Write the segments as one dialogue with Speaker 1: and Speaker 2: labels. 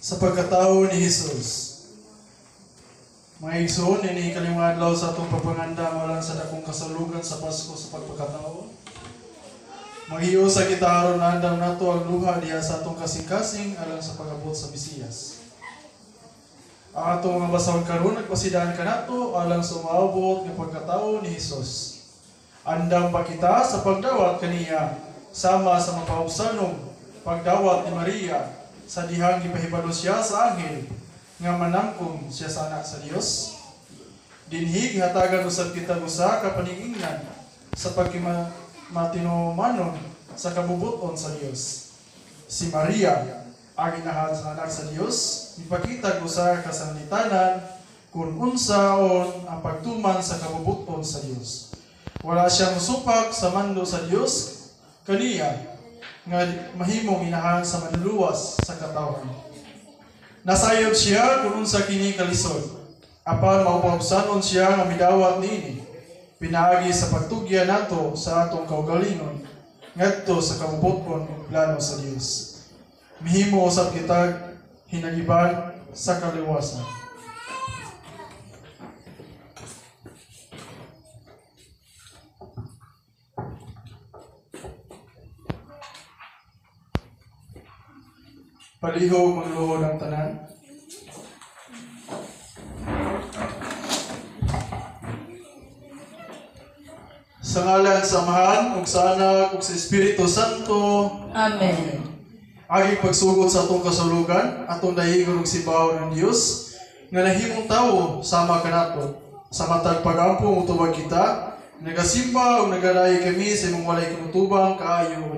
Speaker 1: sa pagkatao ni Jesus. Mga igsoon, ini kalimang adlaw sa atong pagpangandam alang sa dakong kasalugan sa Pasko sa pagpakatao. Maghiyo sa kita aron naandam nato ang luha diha sa atong kasing-kasing alang sa pag-abot sa Mesiyas. Ang atong mga basahon karon nagpasidaan kanato alang sa maabot nga pagkatao ni Jesus. Andam pa kita sa pagdawat kaniya sama sa mapaubsanong pagdawat ni Maria sa dihang gipahibalo siya sa anghel nga manangkong siya sa anak sa Dios. Dinhi gihatagan usab kita usa ka paningingnan sa pagmatinumanon sa kabubuton sa Dios. Si Maria ang inahan sa anak sa Dios, ipakita usa ka sanglitanan kung unsaon ang pagtuman sa kabubuton sa Dios. Wala siyang supak sa mando sa Dios kaniya nga mahimong inahan sa manluluwas sa katawan. Nasayod siya kung unsa kini kalisod. Apan maupabsanon siya nga midawat niini. Pinaagi sa pagtugya nato sa atong kaugalingon ngadto sa kabubuton ug plano sa Dios. Mihimo usab kita hinagiban sa kaliwasan. Palihog magluhod ang tanan. Sa ngalan sa Amahan, ug sa Anak, ug sa Espiritu Santo.
Speaker 2: Amen.
Speaker 1: Agi pagsugod sa atong kasulugan, atong dahigon og sibaw ng Dios nga nahimong tawo sama kanato. Sa matag pag-ampong utubag kita, nagasimba ug nagadayo kami sa imong walay kinutubang kaayo.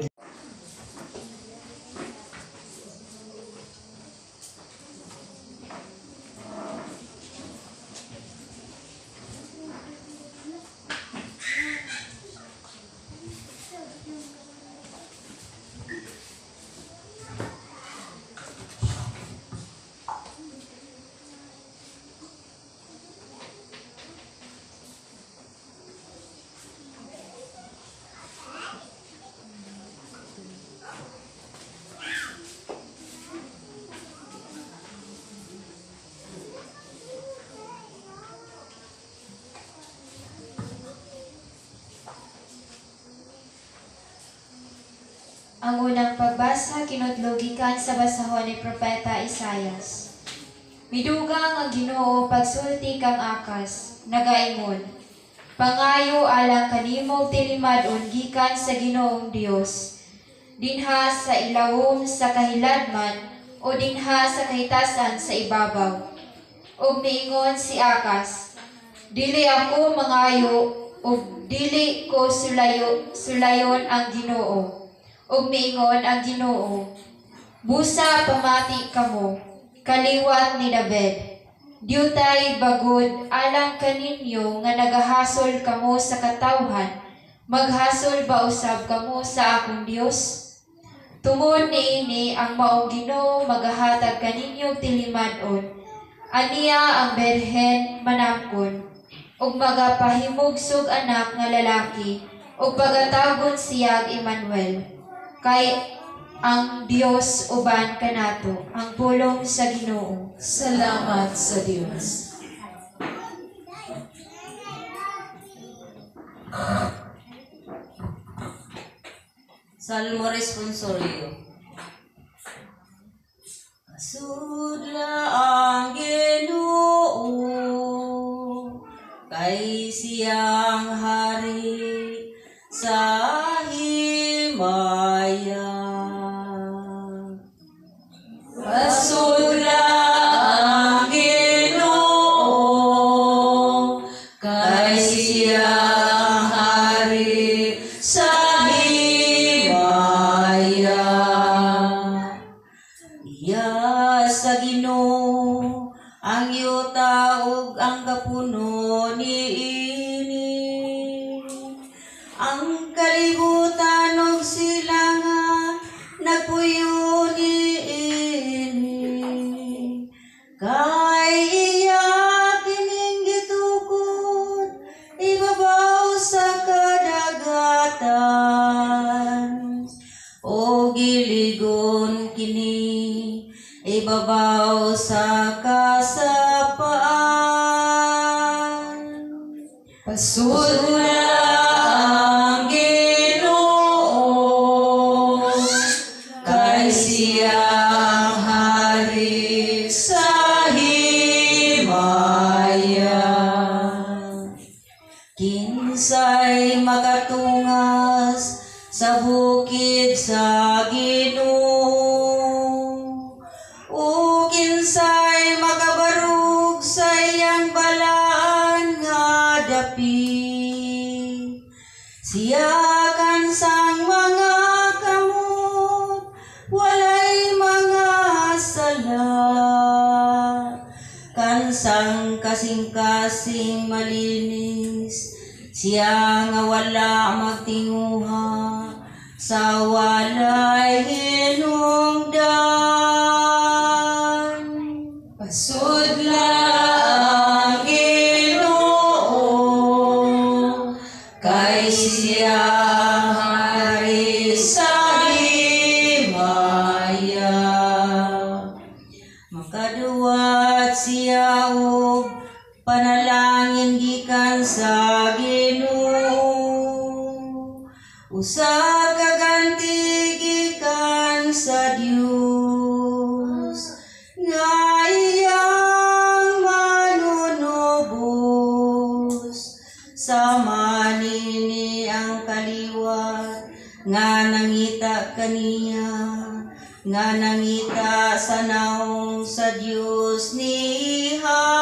Speaker 3: Ang unang pagbasa kinudlogikan sa basahon ni Propeta Isaias. Midugang ang Ginoo pagsulti kang akas, nagaingon. Pangayo alang kanimog tilimadon gikan sa Ginoong Dios. Dinha sa ilawom sa kahiladman o dinha sa kahitasan sa ibabaw. Ug miingon si Akas, dili ako mangayo ug dili ko sulayon ang Ginoo. Ug miingon ang Ginoo, busa pamati kamo, kaliwat ni David. Diutay bagod alang kaninyo nga nagahasol kamo sa katawhan, maghasol ba usab kamo sa akong Dios? Tungod niini ang maong Ginoo magahatag kaninyo tilimadon. Aniya ang berhen manamkon, ug magapahimugsog anak nga lalaki, ug pagatagon siyag Emmanuel. Kay ang Dios uban kanato, ang pulong sa Ginoo.
Speaker 2: Salamat sa Dios.
Speaker 4: Salmo responsorio. Kasudla ang Ginoo kay siyang hari sa himaya. Kasudla ang Ginoo kay siyang hari sa himaya. Iya sa Ginoo ang yuta ug ang kapuno niini. Ang kalibutan og silangan nagpuyo niini. Kay iya kining gitukod ibaba ibabaw sa kasapaan.
Speaker 2: Pasud
Speaker 4: Ang Ginoo, kay siyang hari sa himaya. Kinsay makatungas sa bukid sa Ginoo, o kinsay makabarug sa iyang balaan nga dapi. Siya kansang mga kamot, walay mga sala. Kansang kasing-kasing malinis, siya nga wala magtinguha sa walay hinungdan.
Speaker 2: Pasud
Speaker 4: Ang Ginoo, kay siyang hari sa himaya. Makaduwat siya og panalangin gikan sa Ginoo, usa ka ganti gikan sa Dios nga iyang manunubos. Sama nini ang kaliwat nga nangita kaniya, nga nangita sa naong sa Dios ni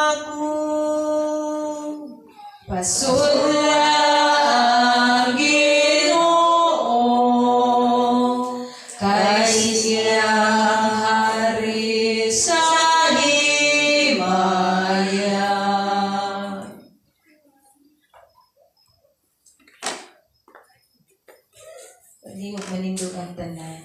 Speaker 4: Jacob.
Speaker 2: Pasud
Speaker 4: Ang Ginoo, kay siyang hari sa himaya.
Speaker 2: Pwede mo manindog ang tanan.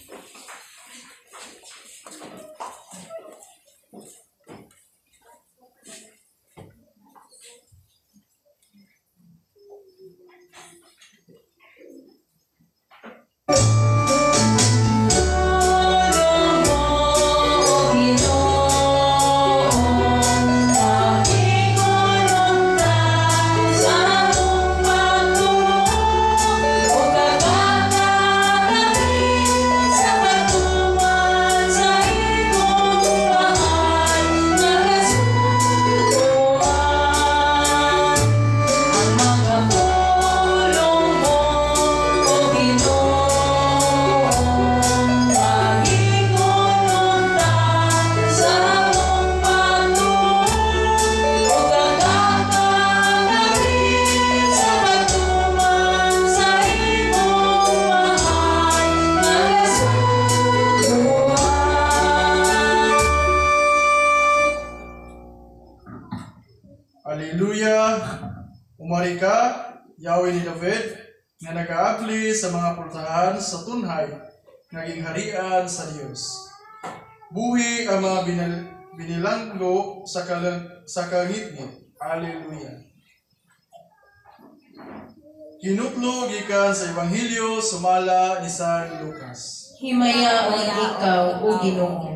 Speaker 1: Hallelujah! Umari ka, Yahweh ni David, nga nagaagli sa mga pultahan sa tunhay, naging harian sa Diyos. Buhi ang mga binilanggo sa kangitngit. Hallelujah! Kinutlo gikan sa Ebanghelyo sumala ni San Lucas.
Speaker 2: Himayaon ikaw, O Ginoo.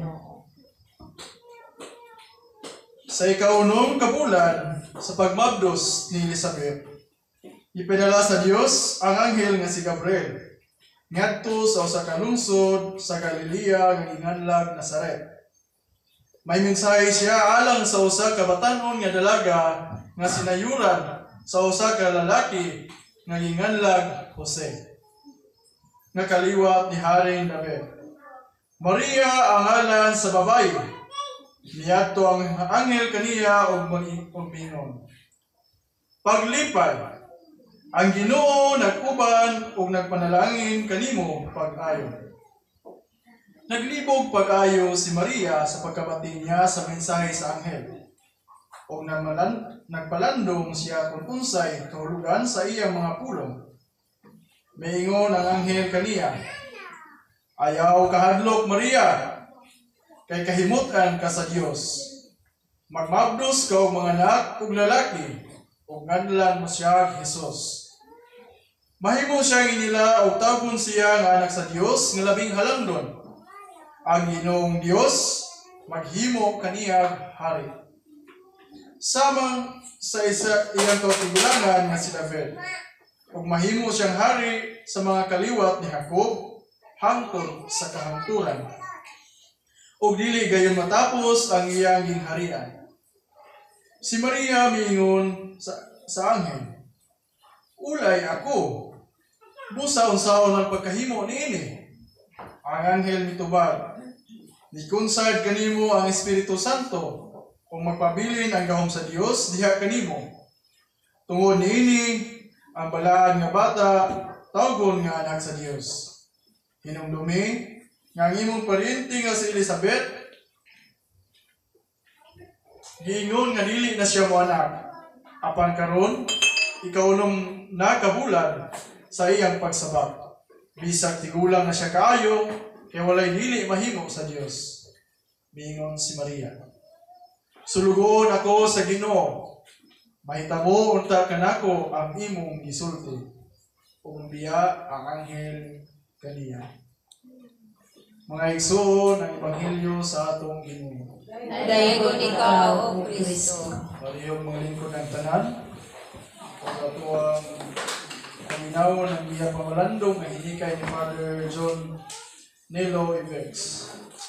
Speaker 1: Sa ikaunong kabulan, sa pagmabdos ni Elizabeth, ipinala sa Dios ang anghel nga si Gabriel, ngadto sa usa ka lungsod sa Galilea nga ginganlag Nazaret. May mensahe siya alang sa usa ka batan-on nga dalaga nga sinayuran sa usa ka lalaki nga ginganlag Jose, nga kaliwat ni Haring David. Maria ang ngalan sa babayi. Niadto ang anghel kaniya og mingon. Paglipay, ang Ginoo nag-uban ug nagpanalangin kanimo pag-ayo. Naglibog pag-ayo si Maria sa pagkabati niya sa mensahe sa anghel. Ug nagpalandong siya kung unsay kahulugan sa iyang mga pulong. Maingon ang anghel kaniya, ayaw kahadlok Maria, kay kahimutan ka sa Dios. Magmabdos ka og mga anak ug lalaki, ug nganlan mo siya Jesus. Mahimo siya ginila og tawgon siya nga anak sa Dios nga labing halangdon. Ang Ginoong Dios maghimo kaniyang hari. Samang sa iyang kautugulangan nga si David, ug mahimo siyang hari sa mga kaliwat ni Jacob hangtod sa kahangturan. Ug dili gayon matapos ang iyang gingharian. Si Maria miingon sa anghel, "Ulay ako, busa unsaon ang pagkahimo niini?" Ang anghel mitubag, "Nikunsad kanimo ang Espiritu Santo, kung magpabilin ang gahom sa Dios diha kanimo. Tungod niini ang balaan nga bata tawgon nga anak sa Dios. Hinumdumi nga ang imong parinti nga si Elizabeth, giingon nga dili na siya mo anak. Apan karon ikaw na kabulan sa iyang pagsabak. Bisag tigulang na siya kaayo, kaya walay dili mahimo sa Dios." Bingon si Maria, "Sulugoon ako sa Ginoo, mahitabo unta kanako ang imong gisulti." Ug biya ang anghel kaniya. Mga igsoon, ang Ebanghelyo sa atong Ginoo.
Speaker 2: Dayon ikaw, O Kristo.
Speaker 1: Parihong mga lingkod ng tanan, at ato ang paminaw ng iya pamalandong na hinikay ni Father John Nelo Ibex.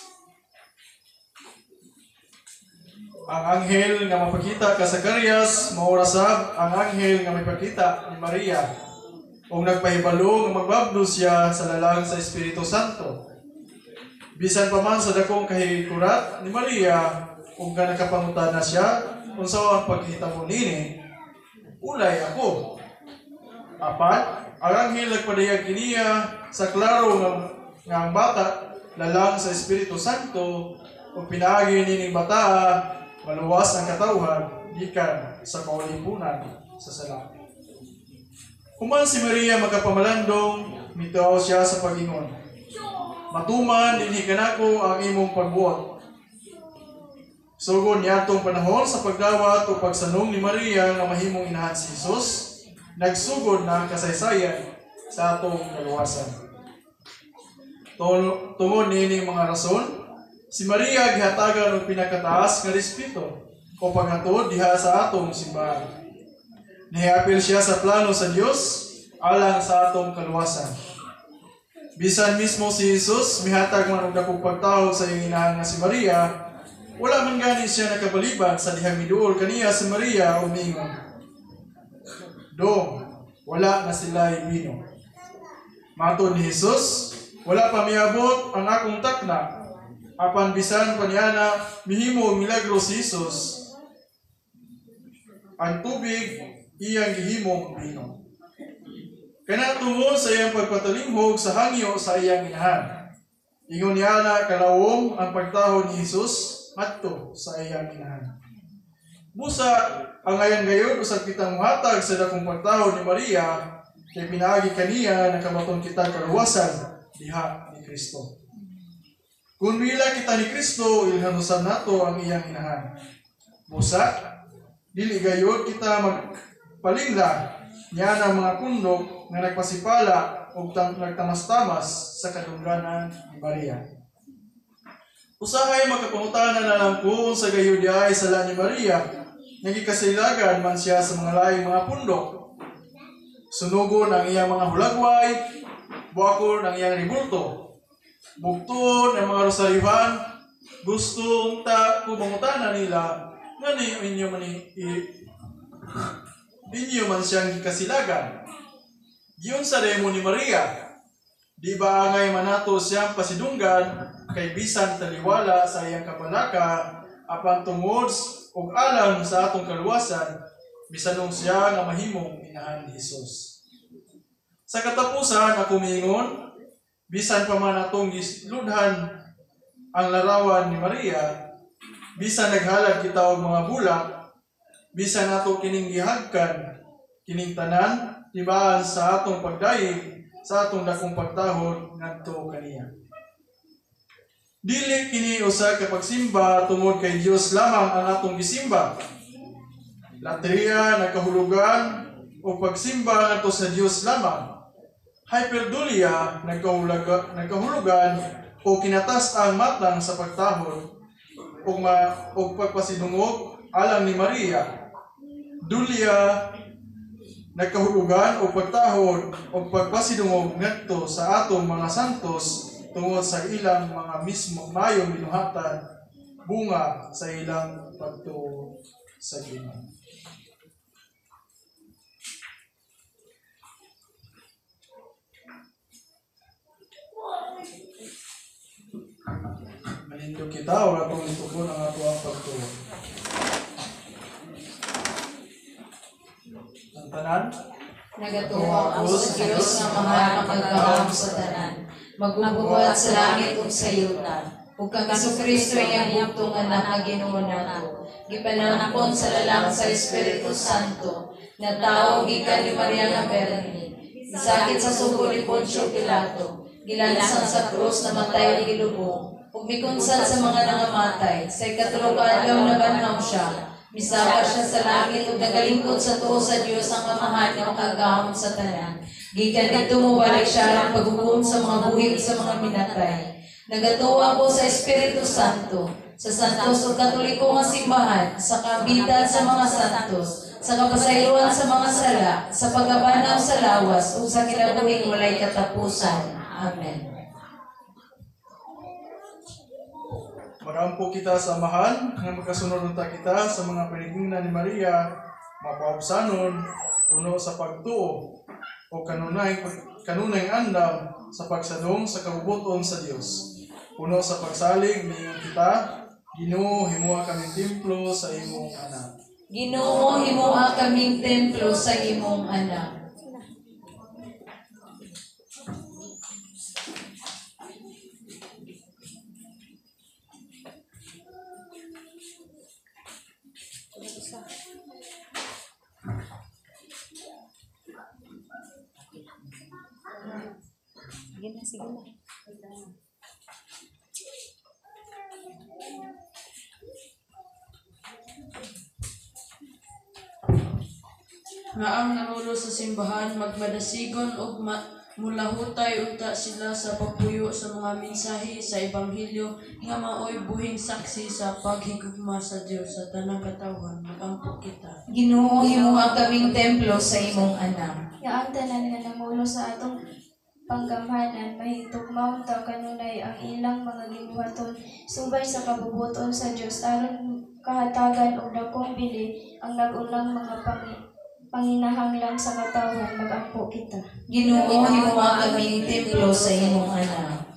Speaker 1: Ang anghel nga mapakita ka sa Zacarias, maorasab ang anghel nga mapakita ni Maria, ug nagpahibalo nga magbabdo siya sa lalang sa Espiritu Santo. Bisan pa man sa dakong kahikurat ni Maria, ug nga nakapangutan na siya kung saan ang pagkita mo nini, "Ulay ako." Apat, ang anghel nagpadayag kiniya sa klaro nga ang bata lalang sa Espiritu Santo, ug pinaagi nining bata maluwas ang katawhan gikan sa kaulipunan sa sala. Human si Maria magapamalandong, mituaw siya sa pag-ingon, "Matuman dinhi kanako ang imong pagbuot." Sugod niadtong panahon sa pagdawat o pagsanong ni Maria nga mahimong inahan si Jesus, nagsugod na ang kasaysayan sa atong kaluwasan. Tungod niining mga rason, si Maria gihatagan og pinakataas nga respeto o paghatod diha sa atong simbahan. Niapil siya sa plano sa Dios alang sa atong kaluwasan. Bisan mismo si Jesus mihatag man og dakong pagtawag sa iyang inahan nga si Maria, wala man gani siya nakabaliban sa dihang miduol kaniya si Maria umingon, "Dong, wala na sila ibino." Matod ni Jesus, "Wala pa miabot ang akong takna." Apan bisan pa niana mihimo milagro si Jesus, ang tubig iyang gihimong bino. Kana tungod sa iyang pagpatalimhog sa hangyo sa iyang inahan. Ingon niya na kalawom ang pagtaho ni Jesus adto sa iyang inahan. Busa ang ayan gayon usab kitang muhatag sa dakong pagtaho ni Maria, kay pinaagi kaniya nakabaton kitang kaluwasan diha ni Kristo. Kung bila kita ni Kristo, ilhanusan nato ang iyang inahan. Busa, dili gayon kita magpalingla niya ng mga pundok na nagpasipala o nagtamas-tamas sa kadungganan ni Maria. Usahay magkapangutanan na lang kung sa gayon ay sala ni Maria, nagikasilagan man siya sa mga laing mga pundok. Sunugon ang iyang mga hulagway, buwakon ang iyang ribulto. Bugton ang mga rosaryuhan, gustong kumangutana nila, ngani inyo man siyang gikasilagan. Giyon sa demo ni Maria, di ba angay manato siyang pasidunggan, kay bisan taliwala sa iyang kabalaka, apan tungod og alam sa atong kaluwasan, bisanong siya nga mahimong inahan ni Jesus. Sa katapusan ako miingon, bisan pa man atong gisludhan ang larawan ni Maria, bisan naghalad kita og mga bulak, bisan nato kining gihagkan, kining tanan, tibaan sa atong pagdayeg, sa atong dakong pagtahod ngadto kaniya. Dili kini usa ka pagsimba tungod kay Dios lamang ang atong gisimba. Latriya, nagkahulugan, o pagsimba ngadto sa Dios lamang. Hyperdulia, nagkahulugan o kinatas ang matang sa pagtahod, ug pagpasidungog alang ni Maria. Dulya nagkahulugan o pagtahod o pagpasidungog ngadto sa atong mga santos tungod sa ilang mga mismo mayong binuhatan bunga sa ilang pagtuo sa Ginoo. Manindo kita o atong itukon ang ato ang pagtuo. Ang tanan,
Speaker 2: Nagatuwa ako sa Diyos nga mahal magkaham sa tanan. Magbubuhat sa langit ug sa yuta. Ug kang Kristo iyang bugtong anak nga Ginoo nato. Gipanalangkon sa lalang sa Espiritu Santo. Na tao gikan ni Maria nga Berni. Sakit sa sugo ni Poncio Pilato. Gilansan sa krus na matay ni gilubong. Ug mikunsan sa mga nangamatay. Sa ikatulog adlaw nabanhaw siya. Misaka siya sa langit ug nagalingkod sa tuo sa Dios ang Amahan nga makagahom sa tanan. Gikan didto mobalik siya ang paghukom sa mga buhig sa mga minatay. Nagatuwa ko sa Espiritu Santo, sa santos ug katoliko nga simbahan, sa kabitan sa mga santos, sa kapasayloan sa mga sala, sa pagabanaw sa lawas ug sa kinabuhing walay katapusan. Amen.
Speaker 1: magampo kita sa amahan nga magkasunod unta kita sa mga panigingnan ni Maria, mapaubsanon puno sa pagtuo o kanunay andam sa pagsadong sa kabubuton sa Dios. Puno sa pagsalig niingon kita, Ginoo himuha kaming templo sa imong anak.
Speaker 2: Ginoo himuha kaming templo sa imong anak.
Speaker 5: Nga ang nanulo sa simbahan magmadasigon ug mulahutay unta sila sa pagpuyo sa mga mensahe sa ebanghelyo nga maoy buhing saksi sa paghigugma sa Dios sa tanang katawhan. Magampo kita.
Speaker 2: Ginoo himuha kaming templo sa imong anak.
Speaker 3: Nga ang tanan nga namulo sa atong panggamhanan mahitugmaon ta kanunay ang ilang mga gibuhaton subay sa kabubuton sa Dios aron kahatagan og dakong bili ang nag-unang mga panginahanglan sa katawhan. Magampo kita.
Speaker 2: Ginoo himuha kaming templo sa imong anak.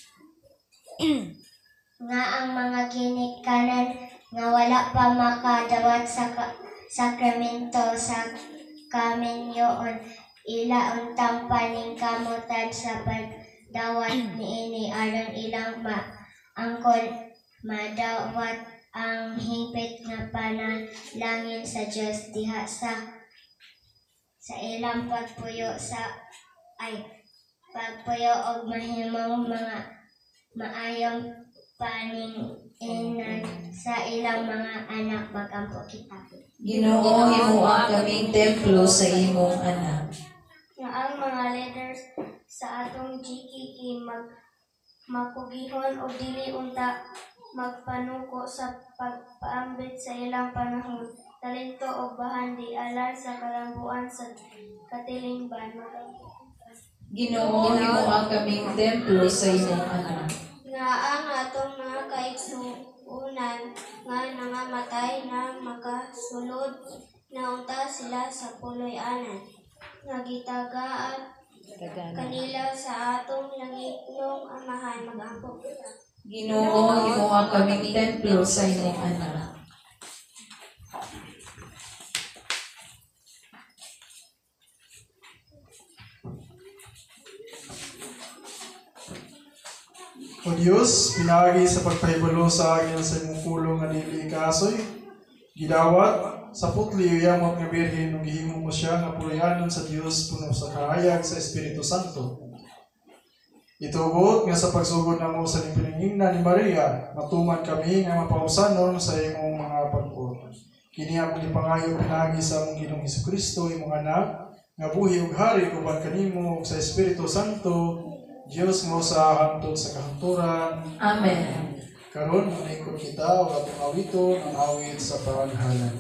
Speaker 6: Nga ang mga ginikanan nga wala pa makadawat sa sakramento sa kaminyoon ila untang paningkamutan sa pagdawat niini aron ilang angkon madawat ang hingpit nga panalangin sa Dios diha sa ilang pagpuyo og mahimong mga maayong paninginan sa ilang mga anak. Magampo kita.
Speaker 2: Ginoo himuha kaming templo sa imong anak.
Speaker 6: Nga ang mga leaders sa atong GKK makugihon o dili unta magpanuko sa pagpaambit sa ilang panahon, talento o bahan di alar sa kalambuan sa katilingban.
Speaker 2: Ginoo himuha kaming templo sa imong anak.
Speaker 6: Nga ang atong mga kaigsuunan nga nangamatay na makasulod na unta sila sa puloy-anan nga gitagaan kanila sa atong langitnong amahan. Magampo kita.
Speaker 2: Ginoo himuha kaming templo sa imong anak.
Speaker 1: O Diyos, pinaagi sa pagpahibalo sa akin sa imong pulong nga dili kaasoy, gidawat sa putli yamot nga birhen ug gihimo mo siya nga puloy-anon sa Dios puno sa kahayag sa Espiritu Santo. Itugot nga sa pagsugod namo sa piningingnan ni Maria, matuman kami nga mapausanon sa imong mga pag-uot. Kini ang ipangayo pinaagi sa among Ginoong Hesukristo imong anak nga buhi ug hari uban kanimo ug sa Espiritu Santo, Dios mo sa hangtod sa kahanturan.
Speaker 2: Amen.
Speaker 1: Karon maningkod kita ug atong awiton ang awit sa paranghalan.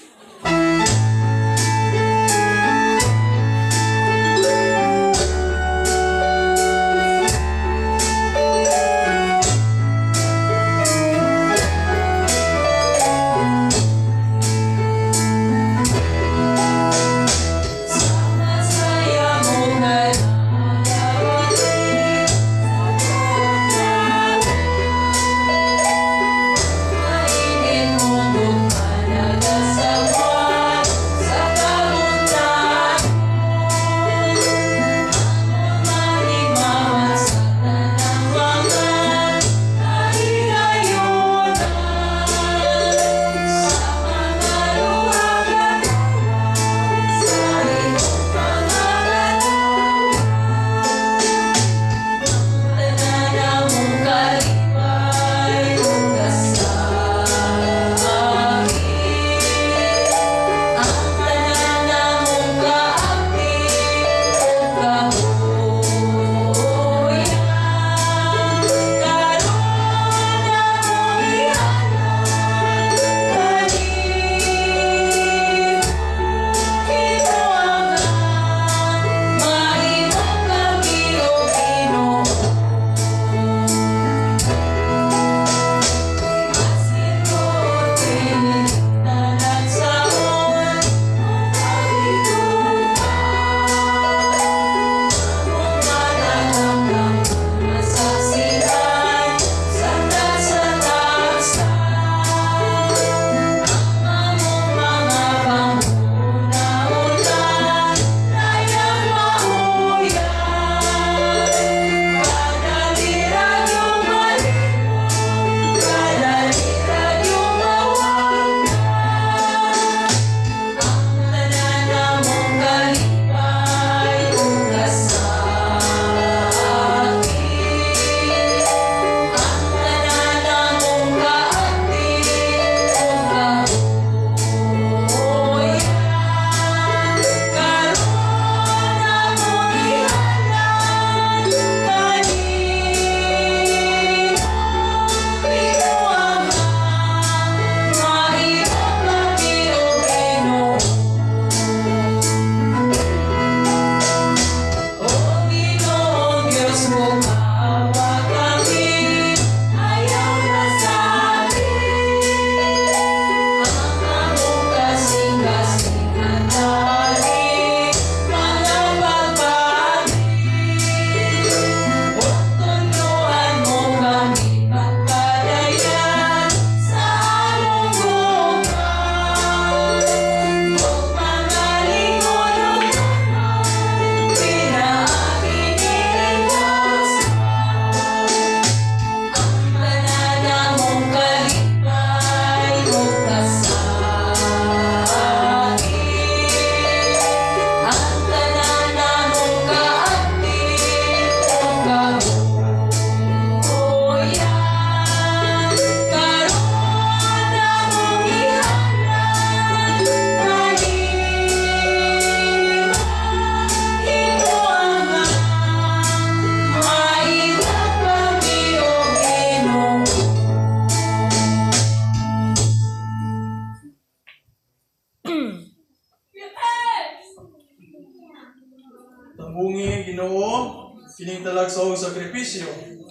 Speaker 1: Tambungi Ginoo kining talagsaong sakripisyo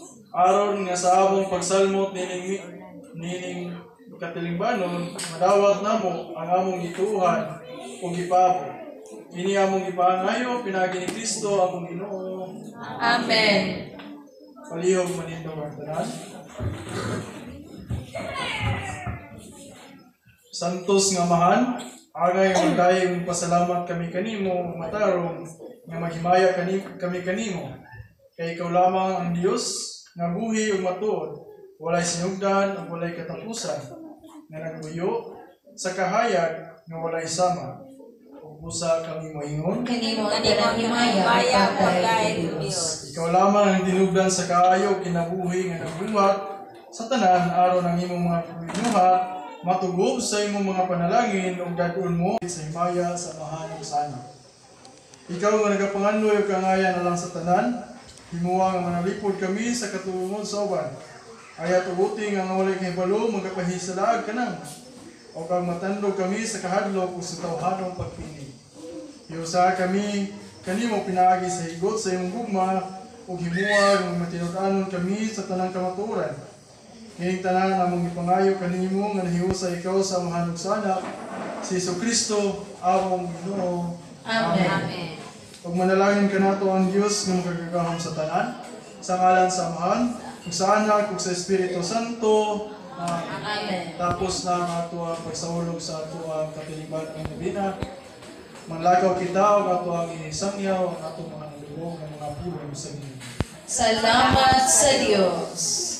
Speaker 1: aron nga sa among pagsalmot nining katilingbanon madawat namo ang among gituhan ug gipabo. Kini among gipaangayo pinagi ni Kristo among Ginoo.
Speaker 2: Amen.
Speaker 1: Palihog manindog ang tanan. Santos nga mahan, agay magdayeg pasalamat kami kanimo matarong nga maghimaya kami kanimo. Kay ikaw lamang ang Dios nga buhi ug matuod, walay sinugdan ug walay katapusan, nga nagbuyo sa kahayag nga walay sama. Ug busa kami moingon,
Speaker 2: Kanimo ang himaya pagdayeg Dios.
Speaker 1: ikaw lamang ang tinugdan sa kaayo kinabuhi nga nagbuhat sa tanan aron ang imong mga pinuha matugob sa imong mga panalangin ug dad-on mo sa himaya sa mahanong sana. Ikaw nga nagapangandoy ug kangaya na lang sa tanan, himuwa nga manalipod kami sa katulungod sa uban. Aya't ubuti nga walay kahibalo magapahisalag kanang o kang matandog kami sa kahadlok o sa tawhanong pagpili. Hiusa kami kanimo pinaagi sa higot sa imong gugma ug himuwag nga matinud-anon kami sa tanang kamatuoran. Kining tanan among ipangayo kanimo nga nahiusa ikaw sa mahanog sa anak si Jesucristo among Ginoo.
Speaker 2: Amen.
Speaker 1: Ug manalangin kanato ang Dios nga makagagahom sa tanan sa ngalan sa Amahan ug sa Anak ug sa Espiritu Santo.
Speaker 2: Amen.
Speaker 1: Tapos na ang ato ang pagsaulog sa ato ang katiliban ng nabina. Manlakaw kita o ato ang isangyaw ang ato mga nalulog ng mga pulong sa Ginoo.
Speaker 2: Salamat sa Diyos.